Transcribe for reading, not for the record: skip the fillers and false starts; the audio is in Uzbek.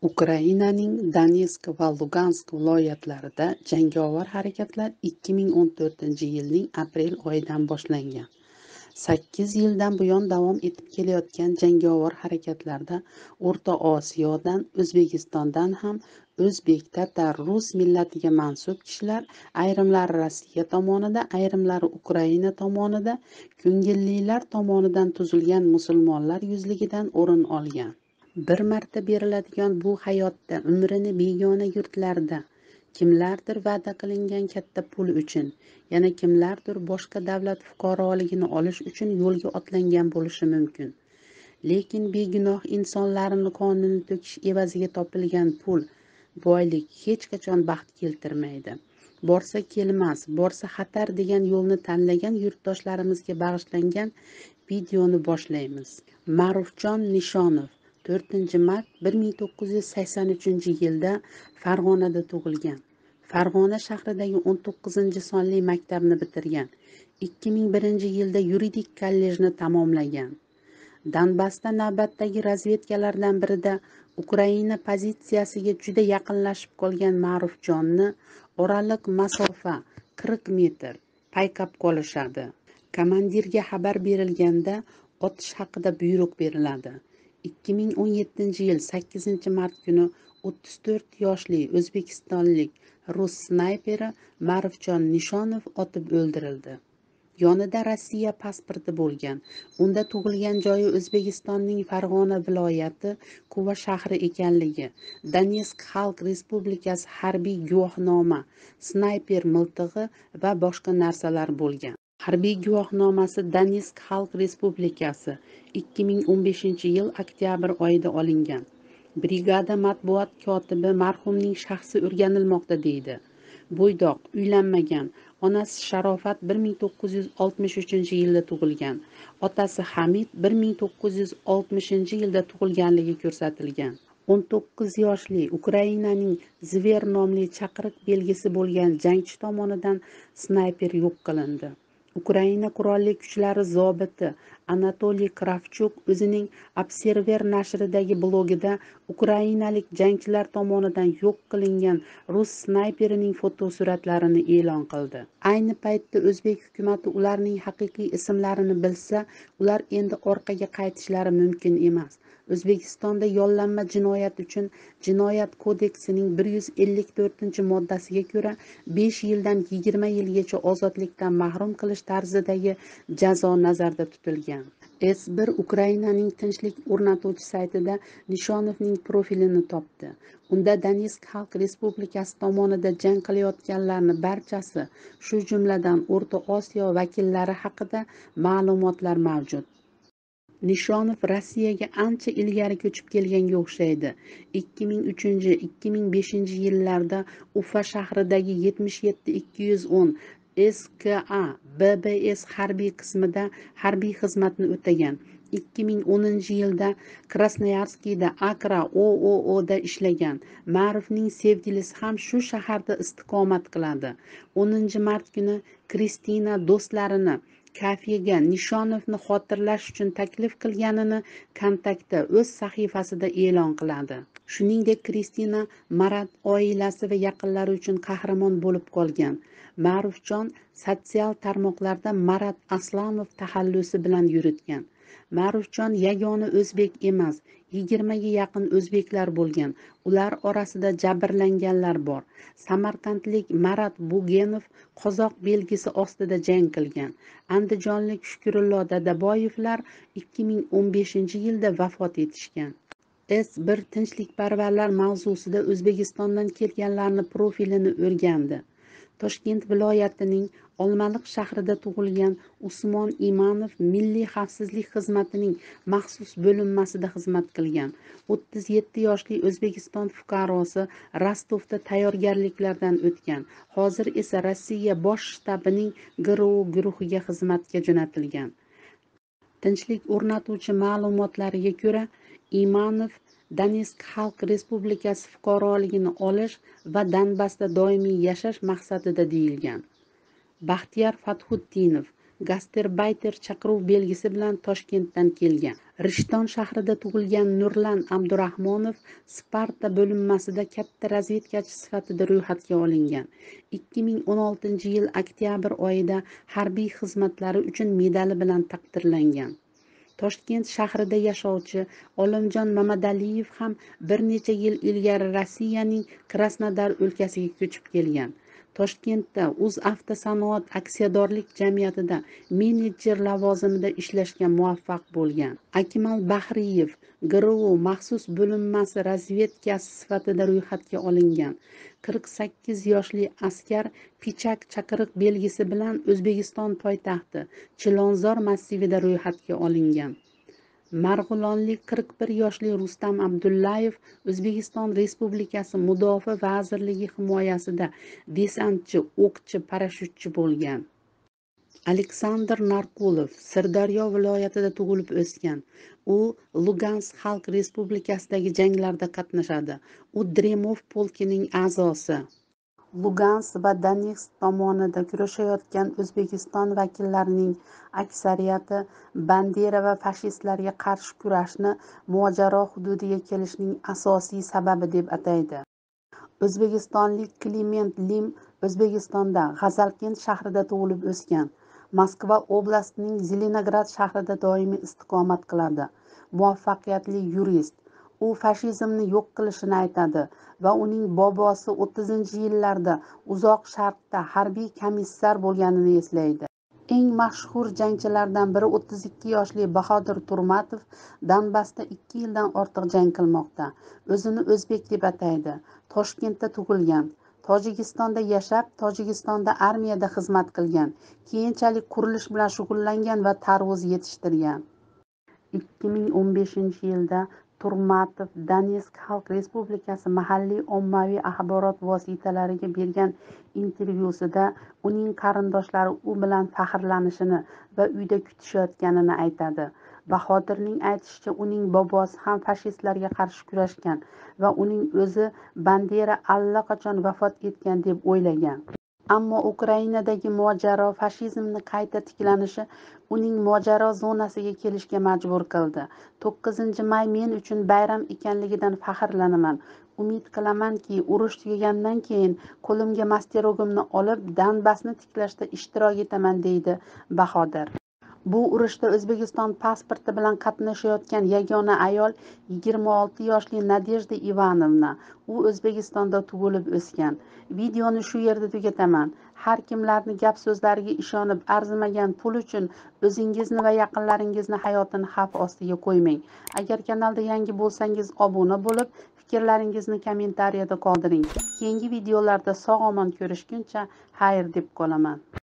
Ukrainaning Donetsk va Lugansk viloyatlarida jangovar harakatlar 2014-yilning aprel oyidan boshlangan. 8 yildan buyon davom etib kelayotgan jangovar harakatlarda O'rta Osiyodan, O'zbekistondan ham o'zbek, tatar, rus millatiga mansub kishilar, ayrimlari Rossiya tomonida, ayrimlari Ukraina tomonida, ko'ngillilar tomonidan tuzilgan musulmonlar yuzligidan o'rin olgan. Bir marta beriladigan bu hayotda umrini begona yurtlarda kimlardir va'da qilingan katta pul uchun, yana kimlardir boshqa davlat fuqaroligini olish uchun yo'lga otlangan bo'lishi mumkin. Lekin begunoh insonlarni qonini to'kish evaziga topilgan pul, boylik hech qachon baxt keltirmaydi. Borsa kelmas, borsa xatar degan yo'lni tanlagan yurtdoshlarimizga bag'ishlangan videoni boshlaymiz. Ma'rufjon Nishonov 4-mart 1983-yilda Farg'onada tug'ilgan. Farg'ona shahridagi 19-sonli maktabni bitirgan. 2001-yilda yuridik kollejni tamomlagan. Donbassda navbatdagi razvedkalardan birida Ukraina pozitsiyasiga juda yaqinlashib qolgan Ma'rufjonni oraliq masofa 40 metr payqab qolishadi. Komandirga xabar berilganda otish haqida buyruq beriladi. 2017-yil 8-mart kuni 34 yoshli o'zbekistonlik rus snayperi Ma'rufjon Nishonov otib o'ldirildi. Yonida Rossiya pasporti bo'lgan. Unda tug'ilgan joyi O'zbekistonning Farg'ona viloyati Quva shahri ekanligi, Donetsk Xalq Respublikasi harbiy guvohnoma, snayper miltig'i va boshqa narsalar bo'lgan. Harbiy guvohnomasi Donetsk Xalq Respublikasi 2015-yil oktyabr oyida olingan. Brigada matbuot kotibi marhumning shaxsi o'rganilmoqda deydi. Bo'ydoq, uylanmagan. Onasi Sharofat 1963-yilda tug'ilgan. Otasi Hamid 1960-yilda tug'ilganligi ko'rsatilgan. 19 yoshli Ukrainaning Zver nomli chaqiriq belgisi bo'lgan jangchi tomonidan snayper yo'q qilindi. Ukraina qurolli kuchlari zobiti Anatoliy Kravchuk o'zining Observer nashridagi blogida ukrainalik jangchilar tomonidan yo'q qilingan rus snayperining fotosuratlarini e'lon qildi. Ayni paytda o'zbek hukumati ularning haqiqiy ismlarini bilsa, ular endi orqaga qaytishlari mumkin emas. O'zbekistonda yollanma jinoyat uchun Jinoyat kodeksining 154-moddasiga ko'ra 5 yildan 20 yilgacha ozodlikdan mahrum qilish tarzidagi jazo nazarda tutilgan. S1 Ukrainaning tinchlik o'rnatuvchi saytida Nishonovning profilini topdi. Unda Donetsk Xalq Respublikasi tomonida jang qilayotganlarni barchasi, shu jumladan O'rta Osiyo vakillari haqida ma'lumotlar mavjud. Nishonov Rossiyaga ancha ilgari ko'chib kelganga o'xshaydi. 2003-2005-yillarda Ufa shahridagi 77210 SKA BBS harbiy qismida harbiy xizmatni o'tagan. 2010-yilda Krasnoyarskda Akra OOOda ishlagan. Ma'rufning sevgilisi ham shu shaharda istiqomat qiladi. 10-mart kuni Kristina do'stlarini kafega Nishonovni xotirlash uchun taklif qilganini kontaktda o'z sahifasida e'lon qiladi. Shuningdek, Kristina Marat oilasi va yaqinlari uchun qahramon bo'lib qolgan. Ma'rufjon sotsial tarmoqlarda Marat Aslamov taxallusi bilan yuritgan. Ma'rufjon yagona o'zbek emas, 20 ga yaqin o'zbeklar bo'lgan. Ular orasida jabrlanganlar bor. Samarqandlik Marat Bugenov qozoq belgisi ostida jang qilgan. Andijonlik Shukurullo Dadaboyevlar 2015-yilda vafot etishgan. S1 tinchlikparvarlar mavzusida O'zbekistondan kelganlarni profilini o'rgandi. Toshkent viloyatining Olmaliq shahrida tug'ilgan Usmon Imanov Milliy xavfsizlik xizmatining maxsus bo'linmasida xizmat qilgan. 37 yoshli O'zbekiston fuqarosi Rostovda tayyorgarliklardan o'tgan. Hozir esa Rossiya bosh shtabining GRU guruhiga xizmatga jo'natilgan. Tinchlik o'rnatuvchi ma'lumotlariga ko'ra, Imanov Donetsk Xalq Respublikasi fuqaroligini olish va Donbassda doimiy yashash maqsadida deyilgan. Baxtiyor Fathutdinov gasterbayter chaqiruv belgisi bilan Toshkentdan kelgan. Rishton shahrida tug'ilgan Nurlan Abdurahmonov Sparta bo'linmasida katta razvedkachi sifatida ro'yxatga olingan. 2016-yil oktyabr oyida harbiy xizmatlari uchun medali bilan taqdirlangan. Toshkent shahrida yashovchi Olimjon Mamadaliyev ham bir necha yil ilgari Rossiyaning Krasnodar o'lkasiga ko'chib kelgan. Toshkentda UzAvtosanoat aksiyadorlik jamiyatida menejer lavozimida ishlashga muvaffaq bo'lgan. Akmal Bahriyev GRU maxsus bo'linmasi razvedkasi sifatida ro'yxatga olingan. 48 yoshli askar Pichak chaqiriq belgisi bilan O'zbekiston poytaxti Chilonzor massivida ro'yxatga olingan. Marg'ilonlik 41 yoshli Rustam Abdullayev O'zbekiston Respublikasi Mudofaa vazirligi himoyasida desantchi, o'qchi, parashyutchi bo'lgan. Aleksandr Narkulov Sirdaryo viloyatida tug'ilib o'sgan. U Lugansk Xalq Respublikasidagi janglarda qatnashadi. U Dremov polkining a'zosi. Lugansk va Donetsk tomonida kurashayotgan O'zbekiston vakillarining aksariyati Bandera va fashistlarga qarshi kurashni mojaro hududiga kelishning asosiy sababi deb ataydi. O'zbekistonlik Klement Lim O'zbekistonda G'azalkent shahrida tug'ilib o'sgan. Moskva oblastining Zelenograd shahrida doimiy istiqomat qiladi. Muvaffaqiyatli yurist. U fashizmni yo'q qilishini aytadi va uning bobosi 30-yillarda Uzoq Sharqda harbiy komissar bo'lganini eslaydi. Eng mashhur jangchilardan biri 32 yoshli Bahodir Turmatov Donbassda 2 yildan ortiq jang qilmoqda. O'zini o'zbek deb ataydi. Toshkentda tug'ilgan. Tojikistonda yashab, Tojikistonda armiyada xizmat qilgan. Keyinchalik qurilish bilan shug'ullangan va tarvuz yetishtirgan. 2015-yilda Turmatov Donetsk Xalq Respublikasi mahalliy ommaviy axborot vositalariga bergan intervyusida uning qarindoshlari u bilan faxrlanishini va uyda kutishayotganini aytadi. Bahodirning aytishicha, uning bobosi ham fashistlarga qarshi kurashgan va uning o'zi Bandera allaqachon vafot etgan deb o'ylagan. Ammo Ukrainadagi mojaro fashizmni qayta tiklanishi uning mojaro zonasiga kelishga majbur qildi. 9-may men uchun bayram ekanligidan faxrlanaman. Umid qilamanki, urush tugagandan keyin qo'limga masterogimni olib, Donbassni tiklashda ishtirok etaman, deydi Bahodir. Bu urushda O'zbekiston pasporti bilan qatnashayotgan yagona ayol 26 yoshli Nadejda Ivanovna. U O'zbekistonda tug'ilib o'sgan. Videoni shu yerda tugataman. Har kimlarni gap so'zlariga ishonib arzimagan pul uchun o'zingizni va yaqinlaringizni hayotini xavf ostiga qo'ymang. Agar kanalda yangi bo'lsangiz obuna bo'lib, fikrlaringizni kommentariyada qoldiring. Keyingi videolarda sog'-omon ko'rishguncha xayr deb qolaman.